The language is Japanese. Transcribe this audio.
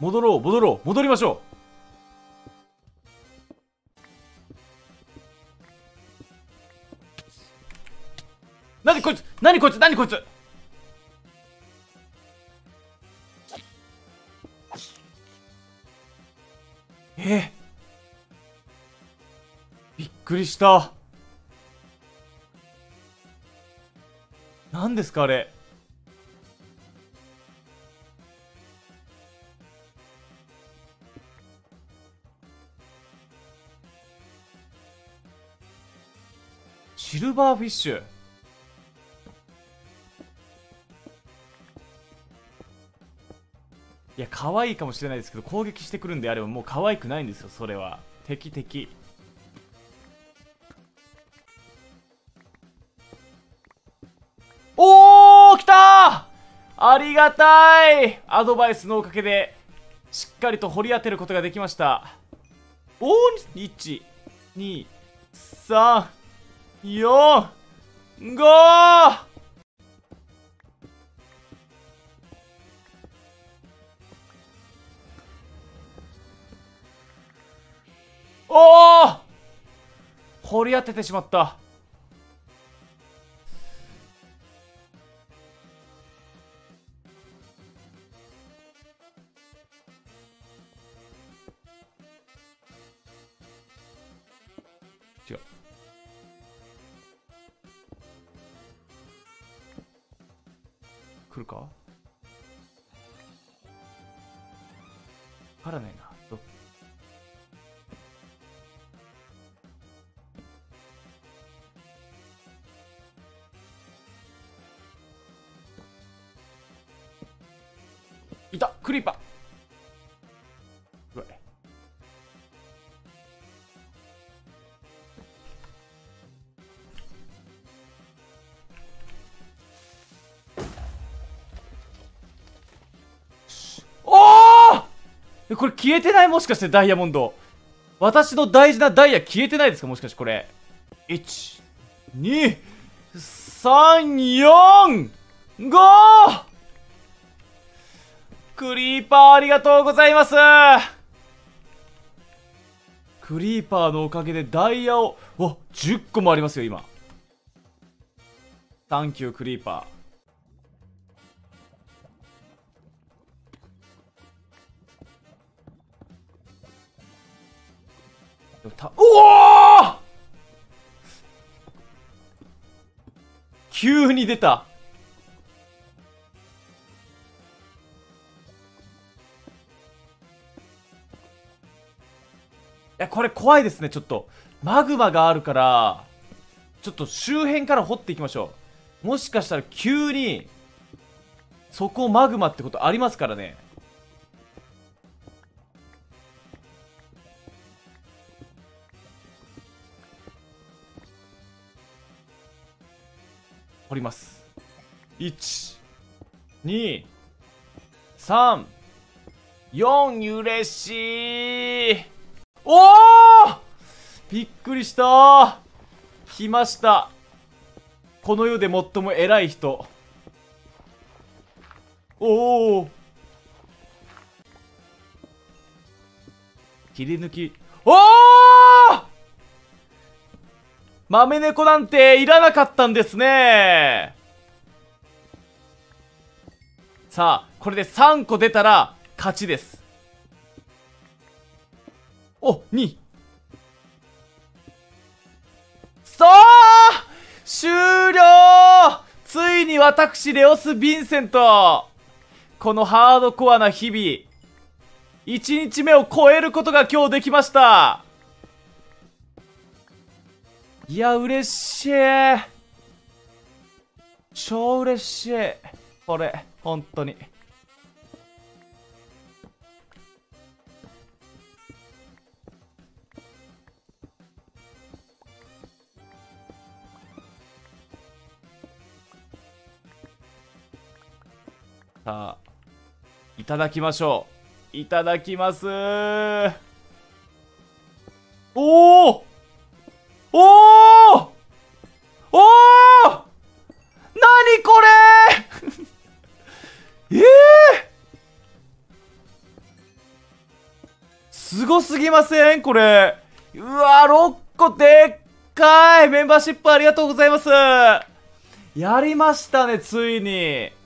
戻ろう、戻ろう、戻りましょう。なにこいつ、なにこいつ、なにこいつ。びっくりした。何ですかあれ。シルバーフィッシュ。いや、可愛いかもしれないですけど、攻撃してくるんであればもう可愛くないんですよ、それは。敵。おー、来たー。ありがたい。アドバイスのおかげで、しっかりと掘り当てることができました。おー、1、2、3、4、5。おー、掘り当ててしまった。違う。来るか。わからないな。いた、クリーパー。うわい。おー、これ消えてない？もしかしてダイヤモンド。私の大事なダイヤ消えてないですか？もしかしてこれ。1、2、3、4、5。クリーパーありがとうございます。クリーパーのおかげでダイヤを、10個もありますよ今。サンキュークリーパー。おお、急に出た。いや、これ怖いですね。ちょっとマグマがあるから、ちょっと周辺から掘っていきましょう。もしかしたら急にそこマグマってことありますからね。掘ります。1、2、3、4。嬉しい。おー、びっくりしたー。来ました。この世で最も偉い人。おお、切り抜き。おお、豆猫なんていらなかったんですね。さあ、これで3個出たら勝ちです。お、2。さあ、終了。ついに私レオス・ヴィンセント、このハードコアな日々、1日目を超えることが今日できました。いや、嬉しい。超嬉しい。これ本当に。さあ、いただきましょう。いただきます。おおおおおお、なにこれえすごすぎませんこれ。うわ6個でっかい。メンバーシップありがとうございます。やりましたね、ついに。